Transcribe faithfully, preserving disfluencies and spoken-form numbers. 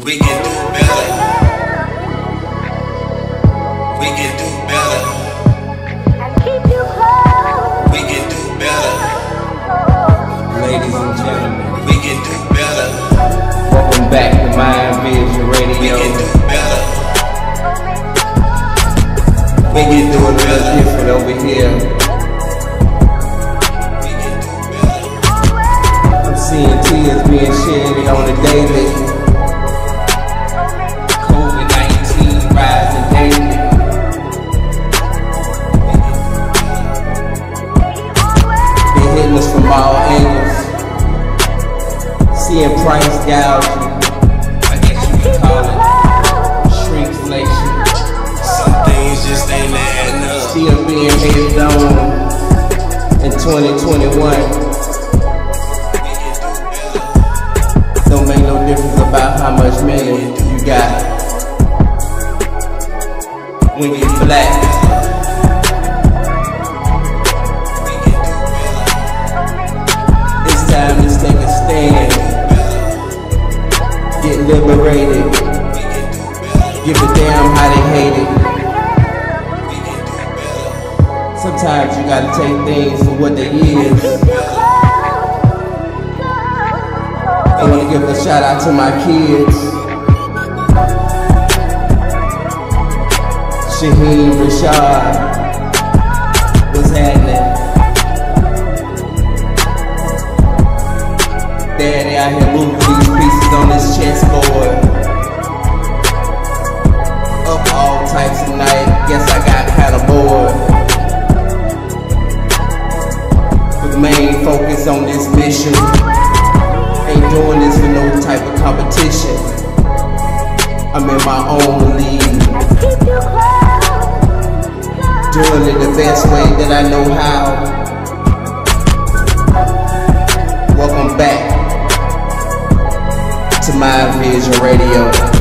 We can do better. We can do better. We can do better. Ladies and gentlemen, We can do better. welcome back to Mind Vision We Radio. can do better. We can do it a little different over here. We can do better. I'm seeing tears being shed on the daily. COVID nineteen rising daily. They're hitting us from all angles. Seeing price gouging, I guess you can call it shrinkflation. Some things just ain't adding up. Still being hated on in twenty twenty-one. We can do better. Don't make no difference about how much money you got when you're black. We can do better. It's time to take a stand. Get liberated. We can do better. Give a damn how they hate it. We can do better. Sometimes you gotta take things for what they is. I wanna give a shout out to my kids. Shaheen, Rashad, what's happening? Daddy out here moving these pieces on this chessboard. Up all types of night, guess I got kinda bored. But main focus on this mission. Ain't doing this for no type of competition. I'm in my own league. Doing it the best way that I know how. Welcome back to Mind Vision Radio.